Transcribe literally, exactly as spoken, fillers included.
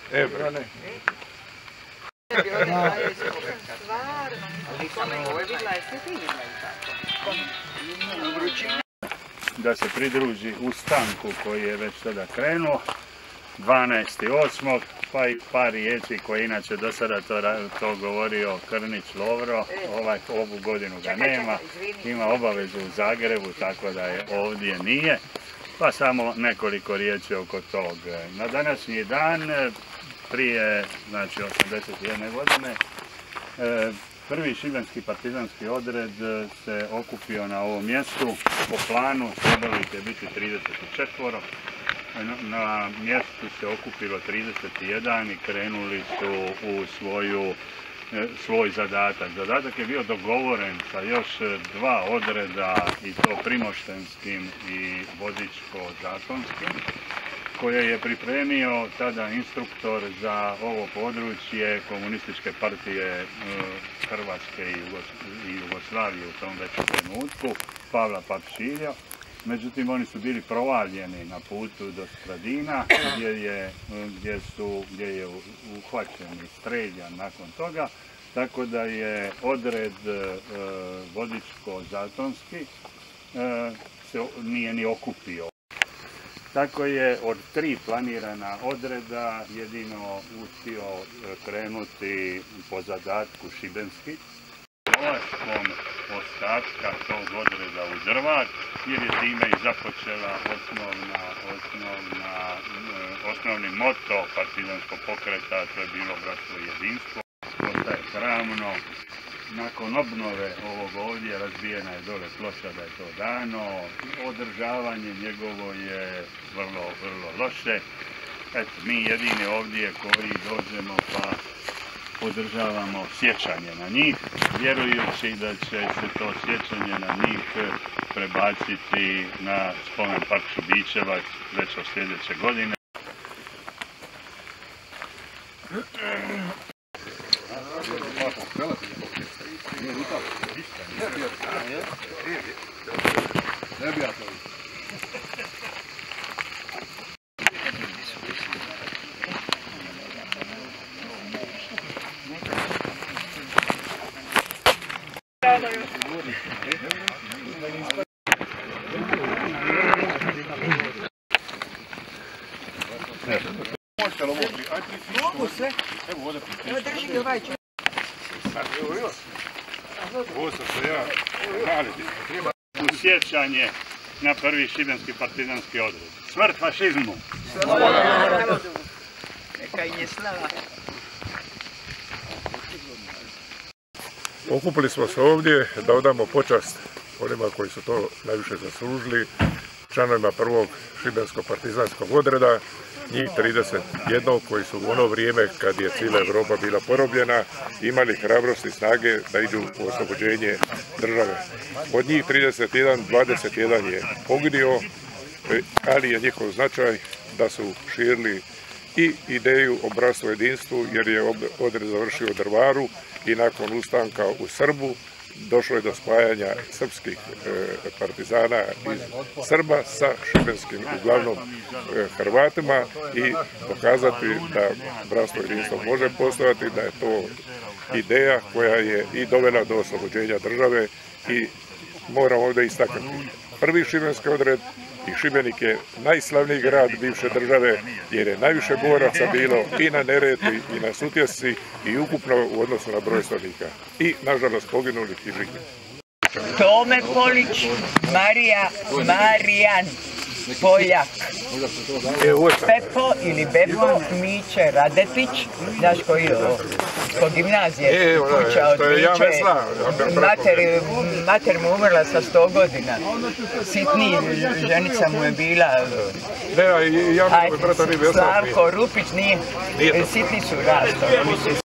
E, brane. Da se pridruži ustanku koji je već tada krenuo, dvanaesti osmog pa i par riječi koji inače do sada to, to govorio Krnić Lovro, ovaj, ovu godinu ga nema, ima obavezu u Zagrebu, tako da je ovdje nije, pa samo nekoliko riječi oko tog. Na današnji dan, prije znači osamdeset jedne godine, prvi šibenski partizanski odred se okupio na ovom mjestu. Po planu trebalo ih je biti trideset četiri. Na mjestu se okupilo trideset jedan i krenuli su u svoju, svoj zadatak. Zadatak je bio dogovoren sa još dva odreda, i to primoštenskim i vodičko-zatonskim, koje je pripremio tada instruktor za ovo područje Komunističke partije Hrvatske i Jugoslavije u tom već trenutku, Pavla Papšilja. Međutim, oni su bili provaljeni na putu do Skradina, gdje je, gdje su, gdje je uhvaćen i streljan nakon toga, tako da je odred e, vodičko-zatonski e, se nije ni okupio. Tako je od tri planirana odreda jedino uspio krenuti po zadatku šibenski. Dolaskom ostatka tog odreda u Drvar, jer je time i započela osnovna, osnovna, osnovni moto partizanskog pokreta, to je bilo bratstvo i jedinstvo. Ostaje hramno. Nakon obnove ovog ovdje razbijena je dole ploča da je to dano. Održavanje njegovo je vrlo, vrlo loše. Eto, mi jedini ovdje koji dođemo pa održavamo sjećanje na njih, vjerujući da će se to sjećanje na njih prebaciti na spomen park Šubićevac već od sljedeće godine. Mogu sve. Evo drži ovaj čas. U sjećanje na prvi šibenski partizanski odred. Smrt fašizmu! Neka im je slava. Okupili smo se ovdje da odamo počast onima koji su to najviše zaslužili, članovima prvog šibenskog partizanskog odreda, njih trideset jedan koji su u ono vrijeme kad je cijela Europa bila porobljena imali hrabrosti i snage da idu u oslobođenje države. Od njih trideset jedan, dvadeset jedan je poginuo, ali je njihov značaj da su širili i ideju o bratstvu jedinstvu, jer je odred završio u Drvaru i nakon ustanka u Srbu došlo je do spajanja srpskih partizana iz Srba sa šibenskim, uglavnom Hrvatima, i pokazati da bratstvo jedinstvo može postojati, da je to ideja koja je i dovela do oslobođenja države. I moram ovdje istaknuti, prvi šibenski odred i Šibenik je najslavniji grad bivše države, jer je najviše boraca bilo i na Neretvi i na Sutjesci i ukupno u odnosu na broj stanovnika. I, nažalost, poginulih i živih. Tome Polić, Marija, Marijan, Poljak, Pepo ili Bepo, Miće, Radetić, znaš koji je ovo? Ko gimnazije, kuća od Miće, mater mu umrla sa sto godina, sitni, ženica mu je bila, Slavko Rupić, nije, sitni su rasto.